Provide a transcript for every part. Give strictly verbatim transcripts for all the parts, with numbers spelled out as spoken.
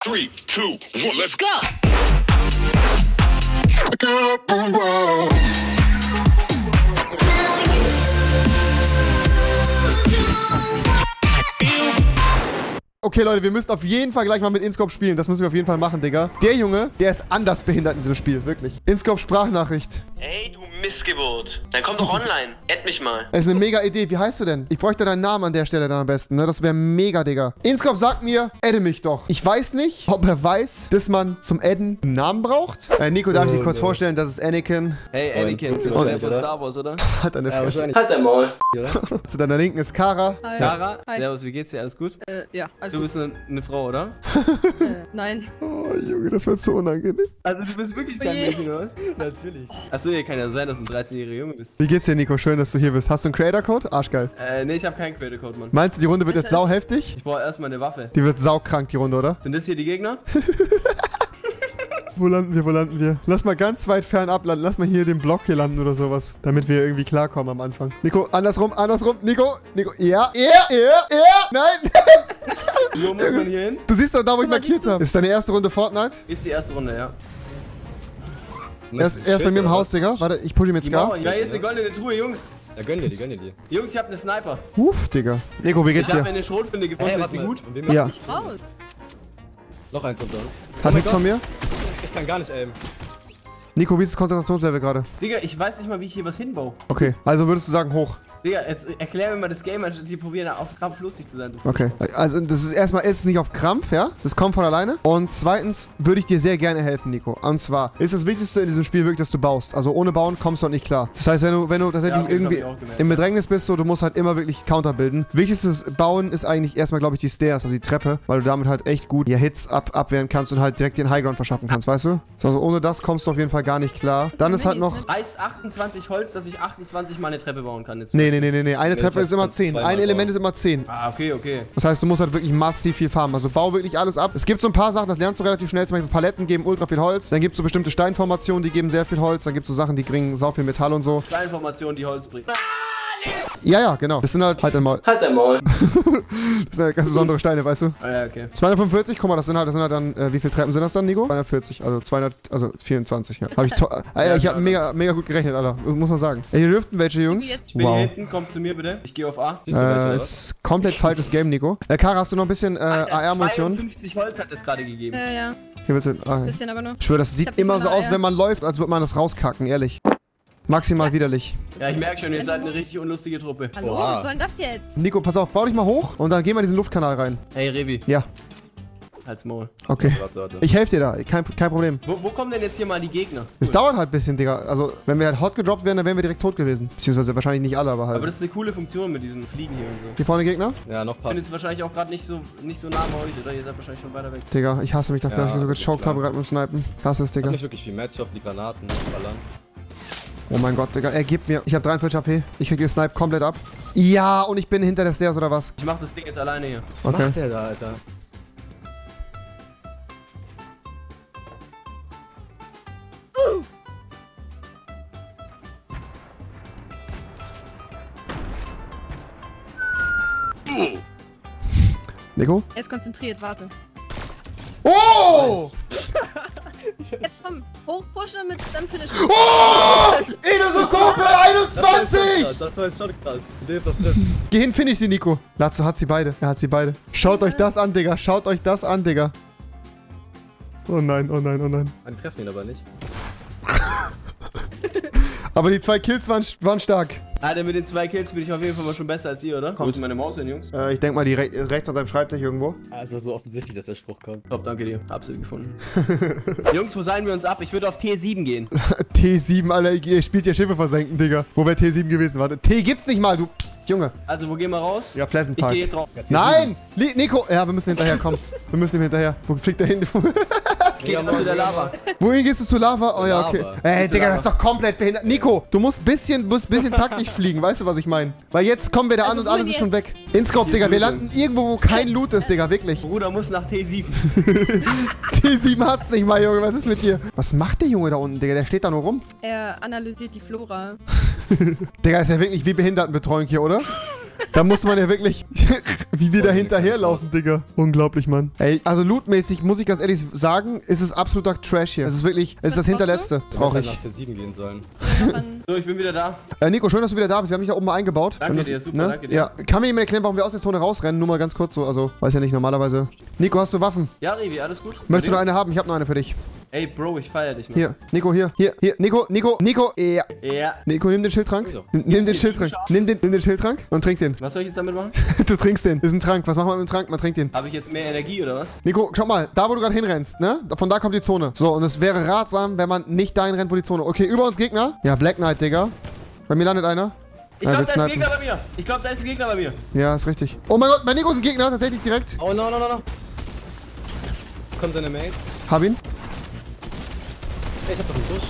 Three, two, one, let's go. Okay, Leute, wir müssen auf jeden Fall gleich mal mit InScope spielen. Das müssen wir auf jeden Fall machen, Digga. Der Junge, der ist anders behindert in diesem Spiel, wirklich. InScope Sprachnachricht. Ey, du Missgeburt. Dann komm doch online. Add mich mal. Das ist eine mega Idee. Wie heißt du denn? Ich bräuchte deinen Namen an der Stelle dann am besten, ne? Das wäre mega, Digga. InScope sagt mir, adde mich doch. Ich weiß nicht, ob er weiß, dass man zum Adden einen Namen braucht. Äh, Nico, darf ich dir kurz vorstellen, das ist Anakin. Hey, Anakin, du bist Fan von Star Wars, oder? Hat deine Fresse. Halt dein Maul. Zu deiner Linken ist Kara. Hi. Clara, Hi. servus, wie geht's dir? Alles gut? Äh, ja, also. Du bist eine, eine Frau, oder? Äh, nein. Oh, Junge, das wird so unangenehm. Also du bist wirklich kein Oje. Mädchen, oder was? Natürlich. Achso, hier kann ja sein, dass du ein dreizehnjähriger Junge bist. Wie geht's dir, Nico? Schön, dass du hier bist. Hast du einen Creator-Code? Arschgeil. Äh, nee, ich habe keinen Credit-Code, Mann. Meinst du, die Runde wird Was jetzt sau ist- heftig? Ich brauche erstmal eine Waffe. Die wird saukrank, die Runde, oder? Sind das hier die Gegner? Wo landen wir, wo landen wir? Lass mal ganz weit fernab landen. Lass mal hier den Block hier landen oder sowas. Damit wir irgendwie klarkommen am Anfang. Nico, andersrum, andersrum. Nico, Nico. Ja, ja, ja, ja. Nein. Wo muss man hier hin? Du siehst doch da, wo ich Guck mal, markiert siehst du? habe. Ist deine erste Runde Fortnite? Ist die erste Runde, ja. Erst, erst bei mir im Haus, Digga. Warte, ich push ihn mit Die Scar. Mauer, ja, hier ist eine goldene Truhe, Jungs. Ja, gönn dir die, gönn dir die. Jungs, ich hab eine Sniper. Uff, Digga. Nico, wie Ich geht's hab dir? eine Schrotflinte gefunden, Hey, ist warte die mal. gut? Von wem Ja. ist das? Raus. Noch eins unter uns. Hat mein nichts von mir? Ich kann gar nicht aimen. Nico, wie ist das Konzentrationslevel gerade? Digga, ich weiß nicht mal, wie ich hier was hinbaue. Okay, also würdest du sagen hoch. Digga, jetzt erklär mir mal das Game, anstatt die probieren auf Krampf lustig zu sein. du Okay, also das ist erstmal ist es nicht auf Krampf, ja? Das kommt von alleine. Und zweitens würde ich dir sehr gerne helfen, Nico. Und zwar ist das Wichtigste in diesem Spiel wirklich, dass du baust. Also ohne Bauen kommst du auch nicht klar. Das heißt, wenn du, wenn du tatsächlich Ja, okay, das hab irgendwie ich auch gemerkt. im Bedrängnis bist, so, du musst halt immer wirklich Counter bilden. Wichtigstes Bauen ist eigentlich erstmal, glaube ich, die Stairs, also die Treppe, weil du damit halt echt gut ja, Hits ab abwehren kannst und halt direkt den Highground verschaffen kannst, weißt du? So, also ohne das kommst du auf jeden Fall gar nicht klar. Dann ist halt noch... Heißt achtundzwanzig Holz, dass ich achtundzwanzig mal eine Treppe bauen kann jetzt. Nee, nee, nee, nee, nee. Eine Nee, Treppe das ist immer heißt, zehn. zweimal Ein Element bauen. ist immer zehn. Ah, okay, okay. Das heißt, du musst halt wirklich massiv viel farmen. Also bau wirklich alles ab. Es gibt so ein paar Sachen, das lernst du relativ schnell. Zum Beispiel Paletten geben ultra viel Holz. Dann gibt es so bestimmte Steinformationen, die geben sehr viel Holz. Dann gibt es so Sachen, die bringen sau viel Metall und so. Steinformation, die Holz bringt. Ja, ja, genau. Das sind halt halt einmal. Halt dein Maul. Das sind halt ganz besondere Steine, weißt du? Ah, ja, okay. zweihundertfünfundvierzig, guck mal, das sind halt, das sind halt dann, äh, wie viele Treppen sind das dann, Nico? zweihundertvierzig, also zweihundert, also vierundzwanzig, ja. Hab ich to äh, Ja, ich hab klar. mega, mega gut gerechnet, Alter. Muss man sagen. Ey, hier dürften welche, Jungs. Jetzt- Ich bin hier Wow. hinten, kommt zu mir bitte. Ich gehe auf A. Siehst du welche, Äh, oder was? ist komplett falsches Game, Nico. Äh, Kara, hast du noch ein bisschen äh, A R-Munition? zweiundfünfzig Holz hat es gerade gegeben. Ja, ja. Hier willst du, ah, Bisschen aber nur. ich schwöre, das sieht hab nicht immer mal so eine aus, A R. wenn man läuft, als würde man das rauskacken, ehrlich. Maximal widerlich. Ja, ich merke schon, ihr seid eine richtig unlustige Truppe. Hallo, Oha. was soll denn das jetzt? Nico, pass auf, bau dich mal hoch und dann gehen wir in diesen Luftkanal rein. Hey, Revi, Ja, halt's Maul. okay. Warte, warte. Ich helfe dir da, kein, kein Problem. Wo, wo kommen denn jetzt hier mal die Gegner? Es Cool. dauert halt ein bisschen, Digga. Also, wenn wir halt hot gedroppt wären, dann wären wir direkt tot gewesen. Beziehungsweise wahrscheinlich nicht alle, aber halt. Aber das ist eine coole Funktion mit diesem Fliegen hier und so. Hier vorne Gegner? Ja, noch Ich bin jetzt passt. wahrscheinlich auch gerade nicht so, nicht so nah bei euch, oder? Ihr seid wahrscheinlich schon weiter weg. Digga, ich hasse mich dafür, Ja, dass ich so das ist gechoked klar. habe gerade mit dem Snipen. Ich hasse es, Hat Digga. nicht wirklich viel mehr. Ich hoffe, die Granaten ballern. Oh mein Gott, Digga. Er gibt mir. Ich habe dreiundvierzig H P. Ich krieg den Snipe komplett ab. Ja, und ich bin hinter der Stairs oder was? Ich mach das Ding jetzt alleine hier. Was Okay. macht der da, Alter? Nico? Er ist konzentriert, warte. Oh! Jetzt komm, hochpushen mit dann finish. Oh! Inosokopel Das einundzwanzig! das war jetzt schon krass. Den ist auf triffst. Geh hin, finish sie, Nico. Lazzo hat sie beide. Er hat sie beide. Schaut euch das an, Digga. Schaut euch das an, Digga. Oh nein, oh nein, oh nein. Einen treffen ihn aber nicht. Aber die zwei Kills waren, waren stark. Alter, mit den zwei Kills bin ich auf jeden Fall mal schon besser als ihr, oder? Wo ist meine Maus hin, Jungs? Äh, ich denke mal, die re rechts an seinem Schreibtisch irgendwo. Ah, es war so offensichtlich, dass der Spruch kommt. Top, danke dir. Absolut gefunden. Jungs, wo seilen wir uns ab? Ich würde auf T sieben gehen. T sieben, Alter, ihr spielt ja Schiffe versenken, Digga. Wo wäre T sieben gewesen? Warte, T gibt's nicht mal, du Junge. Also, wo gehen wir raus? Ja, Pleasant Ich Park. gehe jetzt raus. Nein! Li Nico! Ja, wir müssen hinterher kommen. Wir müssen ihm hinterher. Wo fliegt der hin? Ich gehe mal zu der Lava. Wohin gehst du zu Lava? Oh ja, okay. Lava. Ey, Zu Digga, Lava. das ist doch komplett behindert. Nico, du musst bisschen, musst bisschen taktisch fliegen, weißt du, was ich meine? Weil jetzt kommen wir da an Also und alles wohin ist schon jetzt? weg. InScope, Digga, wir Loot landen irgendwo, wo kein Loot ist, Digga, wirklich. Bruder muss nach T sieben. T sieben hat's nicht mal, Junge, was ist mit dir? Was macht der Junge da unten, Digga? Der steht da nur rum. Er analysiert die Flora. Digga, ist ja wirklich wie Behindertenbetreuung hier, oder? Da muss man ja wirklich, wie wir da hinterherlaufen, Digga. Unglaublich, Mann. Ey, also lootmäßig, muss ich ganz ehrlich sagen, ist es absoluter Trash hier. Es ist wirklich, es ist das hinterletzte. Brauche ich. nach T sieben gehen sollen. So, ich bin wieder da. Äh, Nico, schön, dass du wieder da bist. Wir haben dich da oben mal eingebaut. Danke das, dir, super, ne? danke dir. Ja, kann mir jemand erklären, warum wir aus der Zone rausrennen? Nur mal ganz kurz so, also, weiß ja nicht, normalerweise. Nico, hast du Waffen? Ja, Revi, alles gut? Möchtest du noch eine haben? Ich habe noch eine für dich. Ey, Bro, ich feier dich, Mann. Hier, Nico, hier, hier, hier, Nico, Nico, Nico, ja. Ja. Nico, nimm den Schildtrank. Nimm, nimm den Schildtrank. Nimm den, nimm den Schildtrank und trink den. Was soll ich jetzt damit machen? Du trinkst den. Das ist ein Trank. Was machen wir mit dem Trank? Man trinkt den. Habe ich jetzt mehr Energie oder was? Nico, schau mal, da wo du gerade hinrennst, ne? Von da kommt die Zone. So, und es wäre ratsam, wenn man nicht dahin rennt, wo die Zone. Okay, über uns Gegner. Ja, Black Knight, Digga. Bei mir landet einer. Ich Ja, glaube, wir da ist ein snipen. Gegner bei mir. Ich glaube, da ist ein Gegner bei mir. Ja, ist richtig. Oh mein Gott, bei Nico ist ein Gegner, tatsächlich direkt. Oh, no, no, no, no. Jetzt kommen seine Mates. Hab ihn. Ey, ich hab doch einen Push.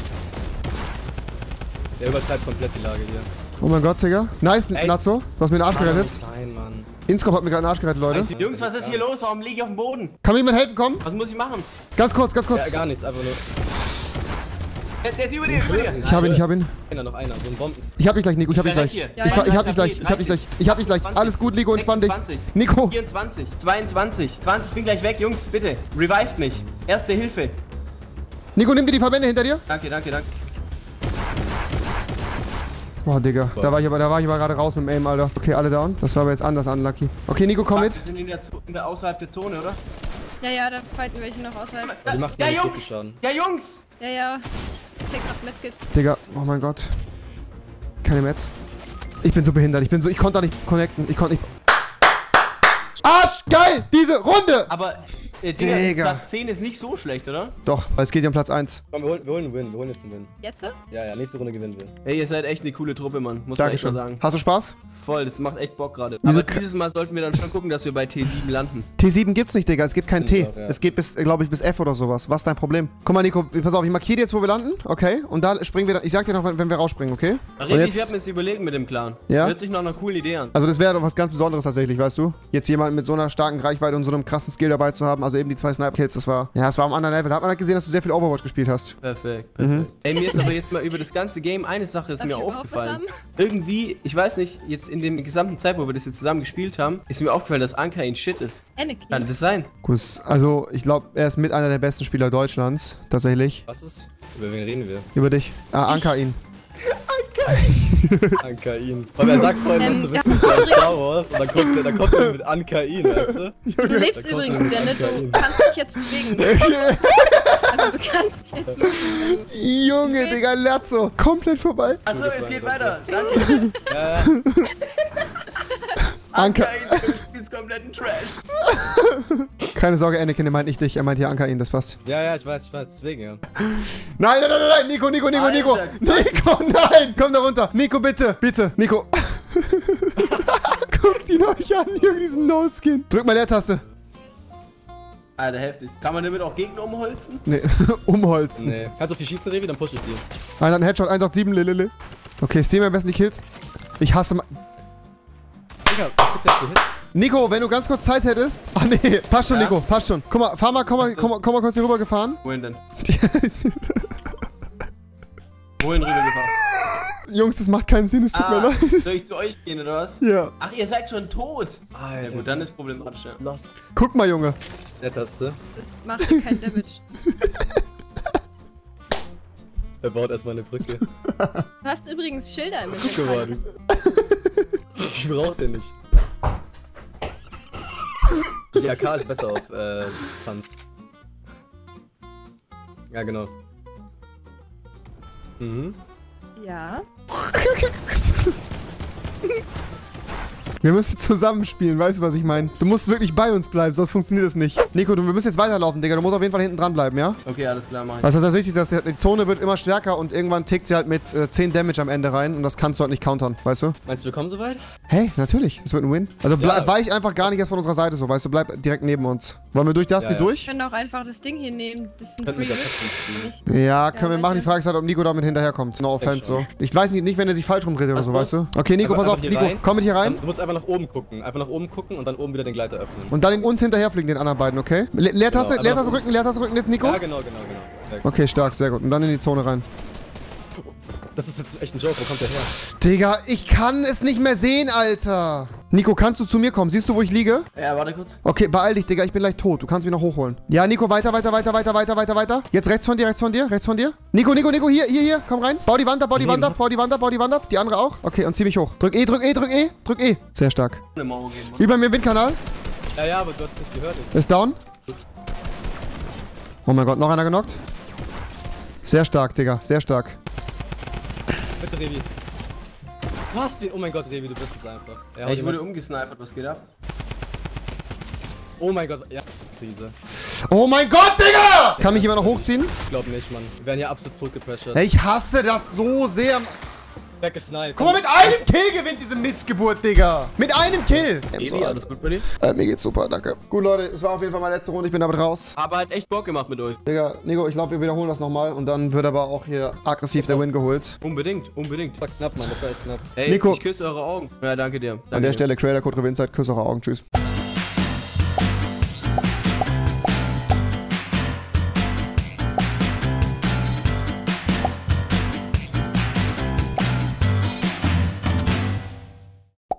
Der übertreibt komplett die Lage hier. Oh mein Gott, Digga. Nice, Ey, Natzo. Du hast mir den Arsch Das kann gerettet. nicht sein, Mann. Inscope hat mir gerade den Arsch gerettet, Leute. Jungs, was ist hier los? Warum liege ich auf dem Boden? Kann mir jemand helfen, komm? Was muss ich machen? Ganz kurz, ganz kurz. Ja, gar nichts, einfach nur. Der, der ist über dir, über dir. Ich hab ihn, ich hab ihn. Einer, noch einer, so ein Bomben. Ich hab dich gleich, Nico, ich hab dich gleich. Hier. Ich, ich hab dich gleich, ich hab dich gleich. Ich hab dich gleich. Alles gut, Nico, entspann dich. sechsundzwanzig, Nico. vierundzwanzig, zweiundzwanzig, zwanzig, ich bin gleich weg, Jungs, bitte. Revived mich. Erste Hilfe. Nico, nimm dir die Verbände hinter dir. Danke, danke, danke. Boah, Digga. Da war ich aber, da war ich aber gerade raus mit dem Aim, Alter. Okay, alle down. Das war aber jetzt anders unlucky. Okay, Nico, komm mit. Wir sind in der, Zo- in der außerhalb der Zone, oder? Ja, ja, da fighten welche noch außerhalb. Die macht ja, mir nicht so viel Jungs! Schaden. Ja, Jungs! Ja, ja. Take up Medkit. Digga, oh mein Gott. Keine Metz. Ich bin so behindert. Ich bin so, ich konnte da nicht connecten. Ich konnte nicht. Arsch, geil! Diese Runde! Aber, äh, Digga, Digga. Platz zehn ist nicht so schlecht, oder? Doch, weil es geht ja um Platz eins. Komm, wir holen, wir holen einen Win, wir holen jetzt einen Win. Jetzt? Ja, ja, nächste Runde gewinnen wir. Ey, ihr seid echt eine coole Truppe, Mann. Muss man echt mal Dankeschön. sagen. Hast du Spaß? Voll, das macht echt Bock gerade. Wieso Aber ka- dieses Mal sollten wir dann schon gucken, dass wir bei T sieben landen. T sieben gibt's nicht, Digga. Es gibt kein T. Doch, ja. Es geht bis, glaube ich, bis F oder sowas. Was ist dein Problem? Guck mal, Nico, pass auf, ich markiere dir jetzt, wo wir landen. Okay? Und da springen wir dann. Ich sag dir noch, wenn, wenn wir rausspringen, okay? Und Revi, jetzt- ich hab mir das überlegen mit dem Clan. Ja? Hört sich noch eine coole Idee an. Also das wäre doch was ganz Besonderes tatsächlich, weißt du? Jetzt jemanden mit so einer starken Reichweite und so einem krassen Skill dabei zu haben. Also eben die zwei Sniper-Kills, das war... Ja, es war am anderen Level. Da hat man halt gesehen, dass du sehr viel Overwatch gespielt hast. Perfekt, perfekt. Mhm. Ey, mir ist aber jetzt mal über das ganze Game eine Sache ist Darf mir ich überhaupt was aufgefallen. haben? Irgendwie, ich weiß nicht, jetzt in dem gesamten Zeit, wo wir das jetzt zusammen gespielt haben, ist mir aufgefallen, dass Anka ein Shit ist. Anakin. Kann das sein? Gut, also ich glaube, er ist mit einer der besten Spieler Deutschlands. Tatsächlich. Was ist? Über wen reden wir? Über dich. Ah, Anka ihn. Ankain. Aber er sagt vorhin, Ähm, dass du ja. bist bei Star Wars und dann kommt er, dann kommt er mit Ankain, weißt du? Du lebst Da kommt übrigens er wieder, ne? Du Ankain. kannst dich jetzt bewegen. Also du kannst jetzt moven. Junge, Digga, Lerzo. Komplett vorbei. Achso, es geht weiter. Danke. Ja, ja. Anka. Du spielst kompletten Trash. Keine Sorge, Anakin, er meint nicht dich. Er meint hier Anka ihn, das passt. Ja, ja, ich weiß, ich weiß, deswegen, ja. Nein, nein, nein, nein, Nico, Nico, Nico, Nico. Alter. Nico, nein. Komm da runter. Nico, bitte, bitte. Nico. Guckt ihn euch an, Junge, diesen No-Skin. Drück mal Leertaste. Alter, heftig. Kann man damit auch Gegner umholzen? Nee, umholzen. Nee. Kannst du auf die schießen, Revi? Dann push ich die. Einer hat einen Headshot, eins acht sieben, lelele. Okay, Steam am besten die Kills. Ich hasse ma Digga, was gibt der für Hits? Nico, wenn du ganz kurz Zeit hättest. Ach nee, passt schon, Ja? Nico, passt schon. Guck mal, fahr mal, komm mal, komm, mal- komm mal kurz hier rüber gefahren. Wohin denn? Wohin rübergefahren? Jungs, das macht keinen Sinn, es tut mir Ah, leid. soll ich zu euch gehen, oder was? Ja. Ach, ihr seid schon tot. Alter, Ja gut, dann ist problematisch, ja. Lost. Guck mal, Junge. Der Taste. Das macht dir kein Damage. Er baut erstmal eine Brücke. Du hast übrigens Schilder im Gut Inventar. geworden. Die braucht er nicht. Die A K ist besser auf äh, Suns. Ja, genau. Mhm. Ja. Wir müssen zusammenspielen, weißt du, was ich meine? Du musst wirklich bei uns bleiben, sonst funktioniert das nicht. Nico, du, wir müssen jetzt weiterlaufen, Digga. Du musst auf jeden Fall hinten dran bleiben, ja? Okay, alles klar, mach ich. Was ist das Wichtigste? Dass die Zone wird immer stärker und irgendwann tickt sie halt mit äh, zehn Damage am Ende rein und das kannst du halt nicht countern, weißt du? Meinst du, wir kommen soweit? Hey, natürlich. Es wird ein Win. Also bleib, Ja. weich einfach gar nicht erst von unserer Seite so, weißt du? Bleib direkt neben uns. Wollen wir durch das Ja, die ja. durch? Wir können auch einfach das Ding hier nehmen. Das ist ein Könnten Free wir da Whip. trotzdem spielen. Ja, können wir machen. Die weiter. Frage ist halt, ob Nico damit hinterherkommt. No offense so. schon. Ich weiß nicht, nicht, wenn er sich falsch rumdreht oder Ach so, so. weißt du? Okay, Nico, Einfach- pass auf. einfach hier Nico, rein. komm mit hier rein. Du musst einfach nach oben gucken. Einfach nach oben gucken und dann oben wieder den Gleiter öffnen. Und dann in uns hinterherfliegen, den anderen beiden, okay? Le Leertaste, Genau, Leertaste aber- rücken, Leertaste rücken jetzt, Nico? Ja, genau, genau, genau. Perfekt. Okay, stark, sehr gut. Und dann in die Zone rein. Das ist jetzt echt ein Joke. Wo kommt der her? Digga, ich kann es nicht mehr sehen, Alter. Nico, kannst du zu mir kommen? Siehst du, wo ich liege? Ja, warte kurz. Okay, beeil dich, Digga. Ich bin gleich tot. Du kannst mich noch hochholen. Ja, Nico, weiter, weiter, weiter, weiter, weiter, weiter, weiter. Jetzt rechts von dir, rechts von dir, rechts von dir. Nico, Nico, Nico, hier, hier, hier. Komm rein. Bau die Wand ab, bau die Wand ab, bau die Wand ab, bau die Wand ab. Die andere auch. Okay, und zieh mich hoch. Drück E, drück E, drück E, drück E. Sehr stark. Eine Mauer gehen, Mann. Über mir Windkanal. Ja, ja, aber du hast es nicht gehört. Ist down. Oh mein Gott, noch einer genockt. Sehr stark, Digga. Sehr stark. Bitte, Revi. Du hast ihn. Oh mein Gott, Revi, du bist es einfach. Ja, Ey, ich wurde umgesnipert, was geht ab? Oh mein Gott, ja, Krise. Oh mein Gott, Digga! Kann mich jemand noch hochziehen? Ich glaube nicht, Mann. Wir werden hier absolut tot gepressured. Ey, ich hasse das so sehr. Weggesniped. Guck mal, mit einem Kill gewinnt diese Missgeburt, Digga. Mit einem Kill. Evi, alles gut bei dir? Äh, mir geht's super, danke. Gut, Leute, es war auf jeden Fall meine letzte Runde. Ich bin damit raus. Aber hat echt Bock gemacht mit euch. Digga, Nico, ich glaube, wir wiederholen das nochmal. Und dann wird aber auch hier aggressiv der Win geholt. Unbedingt, unbedingt. Das war knapp, Mann. Das war echt knapp. Ey, Nico. ich küsse eure Augen. Ja, danke dir. Danke An der dir. Stelle, Creator Code Revinzeit. Küsse eure Augen. Tschüss.